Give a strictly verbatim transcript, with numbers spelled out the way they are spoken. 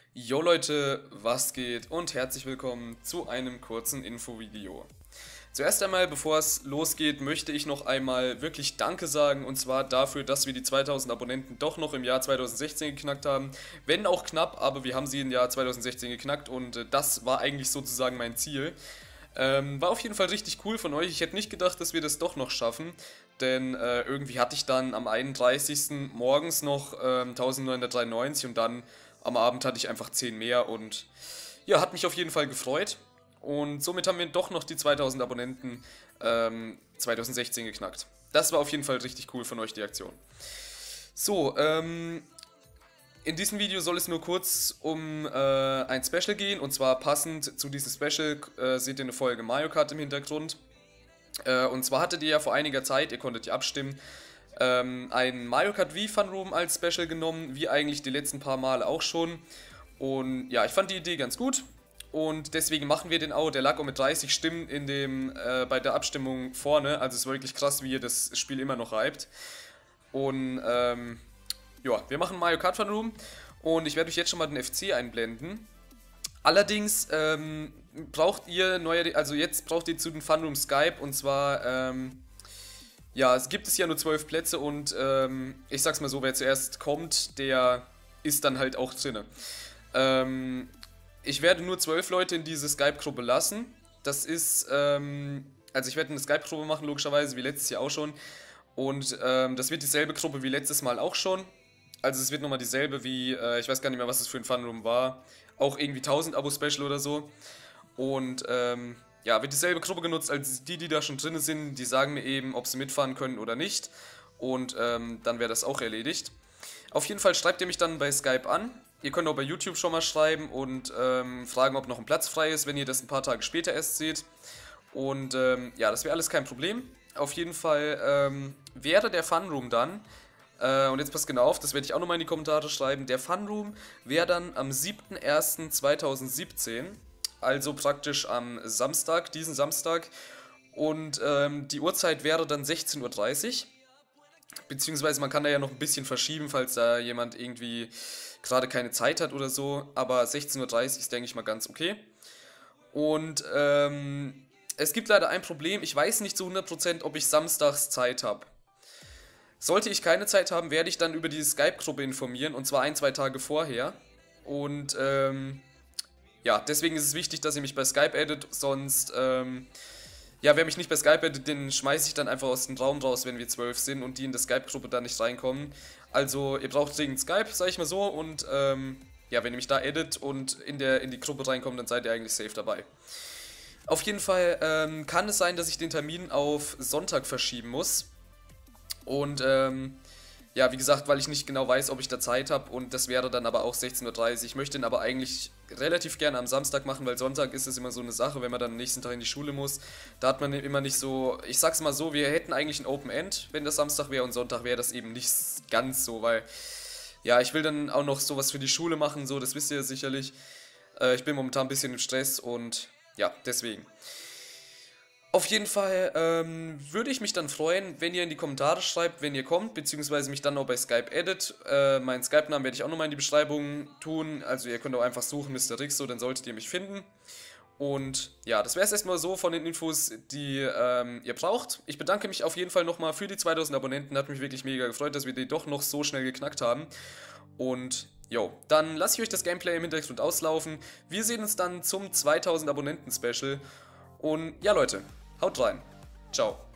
Jo Leute, was geht und herzlich willkommen zu einem kurzen Infovideo. Zuerst einmal, bevor es losgeht, möchte ich noch einmal wirklich Danke sagen, und zwar dafür, dass wir die zweitausend Abonnenten doch noch im Jahr zweitausendsechzehn geknackt haben. Wenn auch knapp, aber wir haben sie im Jahr zweitausendsechzehn geknackt und äh, das war eigentlich sozusagen mein Ziel. Ähm, war auf jeden Fall richtig cool von euch. Ich hätte nicht gedacht, dass wir das doch noch schaffen, denn äh, irgendwie hatte ich dann am einunddreißigsten morgens noch ähm, eintausendneunhundertdreiundneunzig und dann am Abend hatte ich einfach zehn mehr und ja, hat mich auf jeden Fall gefreut. Und somit haben wir doch noch die zweitausend Abonnenten ähm, zweitausendsechzehn geknackt. Das war auf jeden Fall richtig cool von euch, die Aktion. So, ähm, in diesem Video soll es nur kurz um äh, ein Special gehen. Und zwar passend zu diesem Special äh, seht ihr eine Folge Mario Kart im Hintergrund. Äh, und zwar hattet ihr ja vor einiger Zeit, ihr konntet ja abstimmen, ähm, ein Mario Kart Wii Fun Room als Special genommen, wie eigentlich die letzten paar Male auch schon. Und ja, ich fand die Idee ganz gut. Und deswegen machen wir den auch. Der lag auch mit dreißig Stimmen in dem, äh, bei der Abstimmung vorne. Also es ist wirklich krass, wie ihr das Spiel immer noch reibt. Und ähm, ja, wir machen Mario Kart Fun Room. Und ich werde euch jetzt schon mal den F C einblenden. Allerdings ähm, braucht ihr neue, also jetzt braucht ihr zu den Fun Room Skype. Und zwar, ähm, ja, es gibt es ja nur zwölf Plätze. Und ähm, ich sag's mal so, wer zuerst kommt, der ist dann halt auch drinne. Ähm... Ich werde nur zwölf Leute in diese Skype-Gruppe lassen. Das ist, ähm, also ich werde eine Skype-Gruppe machen, logischerweise, wie letztes Jahr auch schon. Und ähm, das wird dieselbe Gruppe wie letztes Mal auch schon. Also es wird nochmal dieselbe wie, äh, ich weiß gar nicht mehr, was das für ein Funroom war. Auch irgendwie tausend Abo-Special oder so. Und ähm, ja, wird dieselbe Gruppe genutzt, als die, die da schon drin sind, die sagen mir eben, ob sie mitfahren können oder nicht. Und ähm, dann wäre das auch erledigt. Auf jeden Fall schreibt ihr mich dann bei Skype an. Ihr könnt auch bei YouTube schon mal schreiben und ähm, fragen, ob noch ein Platz frei ist, wenn ihr das ein paar Tage später erst seht. Und ähm, ja, das wäre alles kein Problem. Auf jeden Fall ähm, wäre der Funroom dann, äh, und jetzt passt genau auf, das werde ich auch nochmal in die Kommentare schreiben, der Funroom wäre dann am siebten ersten zweitausendsiebzehn, also praktisch am Samstag, diesen Samstag. Und ähm, die Uhrzeit wäre dann sechzehn Uhr dreißig. Beziehungsweise man kann da ja noch ein bisschen verschieben, falls da jemand irgendwie gerade keine Zeit hat oder so. Aber sechzehn Uhr dreißig ist, denke ich mal, ganz okay. Und ähm, es gibt leider ein Problem. Ich weiß nicht zu hundert Prozent, ob ich samstags Zeit habe. Sollte ich keine Zeit haben, werde ich dann über die Skype-Gruppe informieren. Und zwar ein, zwei Tage vorher. Und ähm, ja, deswegen ist es wichtig, dass ihr mich bei Skype addet. Sonst... Ähm, Ja, wer mich nicht bei Skype addet, den schmeiße ich dann einfach aus dem Raum raus, wenn wir zwölf sind und die in der Skype-Gruppe da nicht reinkommen. Also, ihr braucht dringend Skype, sag ich mal so, und ähm, ja, wenn ihr mich da addet und in, der, in die Gruppe reinkommt, dann seid ihr eigentlich safe dabei. Auf jeden Fall ähm, kann es sein, dass ich den Termin auf Sonntag verschieben muss. Und ähm, ja, wie gesagt, weil ich nicht genau weiß, ob ich da Zeit habe, und das wäre dann aber auch sechzehn Uhr dreißig. Ich möchte ihn aber eigentlich relativ gerne am Samstag machen, weil Sonntag ist es immer so eine Sache, wenn man dann am nächsten Tag in die Schule muss. Da hat man immer nicht so, ich sag's mal so, wir hätten eigentlich ein Open End, wenn das Samstag wäre, und Sonntag wäre das eben nicht ganz so, weil, ja, ich will dann auch noch sowas für die Schule machen, so, das wisst ihr ja sicherlich. Äh, ich bin momentan ein bisschen im Stress und ja, deswegen. Auf jeden Fall ähm, würde ich mich dann freuen, wenn ihr in die Kommentare schreibt, wenn ihr kommt, beziehungsweise mich dann auch bei Skype addet. Äh, meinen Skype-Namen werde ich auch nochmal in die Beschreibung tun, also ihr könnt auch einfach suchen Mister Rixo, dann solltet ihr mich finden. Und ja, das wäre es erstmal so von den Infos, die ähm, ihr braucht. Ich bedanke mich auf jeden Fall nochmal für die zweitausend Abonnenten, hat mich wirklich mega gefreut, dass wir die doch noch so schnell geknackt haben. Und jo, dann lasse ich euch das Gameplay im Hintergrund auslaufen. Wir sehen uns dann zum zweitausend Abonnenten Special. Und ja Leute, haut rein. Ciao.